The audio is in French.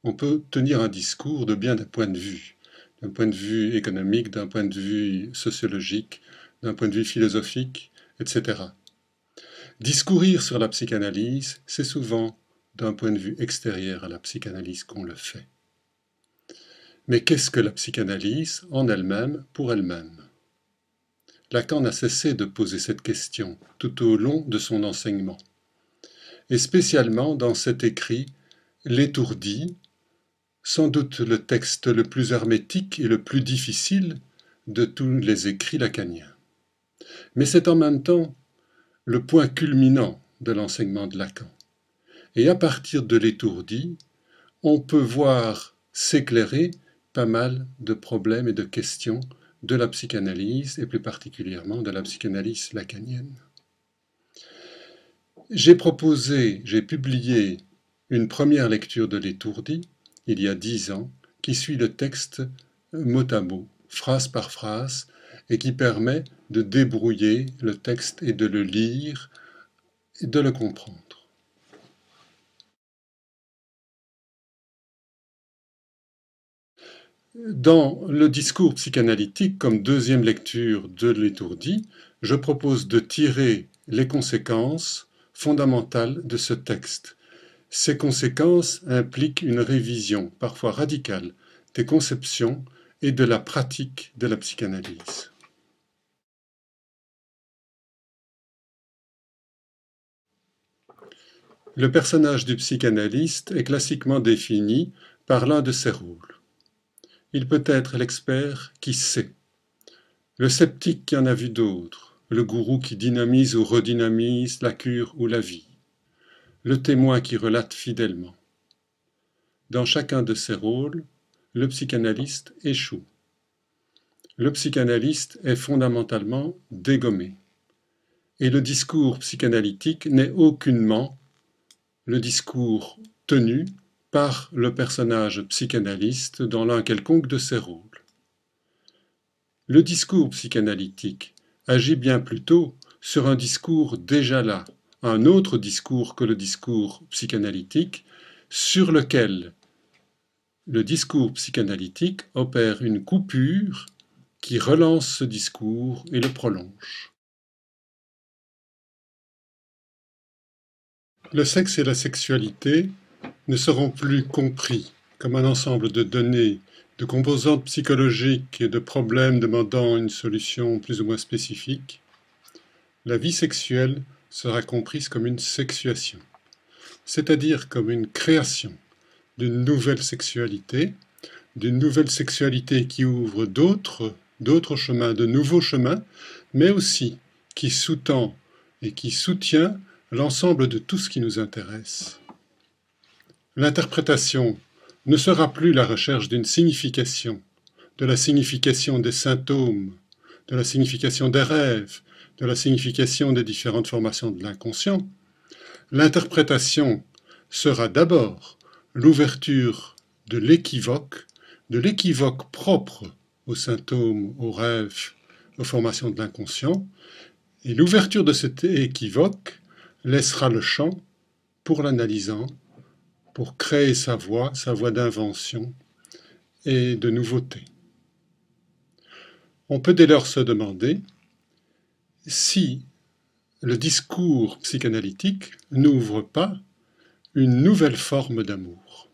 on peut tenir un discours de bien des points de vue. D'un point de vue économique, d'un point de vue sociologique, d'un point de vue philosophique, etc. Discourir sur la psychanalyse, c'est souvent d'un point de vue extérieur à la psychanalyse qu'on le fait. Mais qu'est-ce que la psychanalyse en elle-même, pour elle-même? Lacan n'a cessé de poser cette question tout au long de son enseignement, et spécialement dans cet écrit « L'étourdi », sans doute le texte le plus hermétique et le plus difficile de tous les écrits lacaniens. Mais c'est en même temps le point culminant de l'enseignement de Lacan. Et à partir de l'étourdi, on peut voir s'éclairer pas mal de problèmes et de questions de la psychanalyse, et plus particulièrement de la psychanalyse lacanienne. J'ai publié une première lecture de l'étourdi, il y a 10 ans, qui suit le texte mot à mot, phrase par phrase, et qui permet de débrouiller le texte et de le lire et de le comprendre. Dans le discours psychanalytique, comme deuxième lecture de l'étourdi, je propose de tirer les conséquences fondamentales de ce texte. Ces conséquences impliquent une révision, parfois radicale, des conceptions et de la pratique de la psychanalyse. Le personnage du psychanalyste est classiquement défini par l'un de ses rôles. Il peut être l'expert qui sait, le sceptique qui en a vu d'autres, le gourou qui dynamise ou redynamise la cure ou la vie, le témoin qui relate fidèlement. Dans chacun de ces rôles, le psychanalyste échoue. Le psychanalyste est fondamentalement dégommé. Et le discours psychanalytique n'est aucunement le discours tenu par le personnage psychanalyste dans l'un quelconque de ses rôles. Le discours psychanalytique agit bien plutôt sur un discours déjà là, un autre discours que le discours psychanalytique, sur lequel le discours psychanalytique opère une coupure qui relance ce discours et le prolonge. Le sexe et la sexualité ne seront plus compris comme un ensemble de données, de composantes psychologiques et de problèmes demandant une solution plus ou moins spécifique. La vie sexuelle sera comprise comme une sexuation, c'est-à-dire comme une création d'une nouvelle sexualité qui ouvre d'autres chemins, de nouveaux chemins, mais aussi qui sous-tend et qui soutient l'ensemble de tout ce qui nous intéresse. L'interprétation ne sera plus la recherche d'une signification, de la signification des symptômes, de la signification des rêves, de la signification des différentes formations de l'inconscient. L'interprétation sera d'abord l'ouverture de l'équivoque propre aux symptômes, aux rêves, aux formations de l'inconscient, et l'ouverture de cet équivoque laissera le champ pour l'analysant, pour créer sa voie d'invention et de nouveauté. On peut dès lors se demander si le discours psychanalytique n'ouvre pas une nouvelle forme d'amour.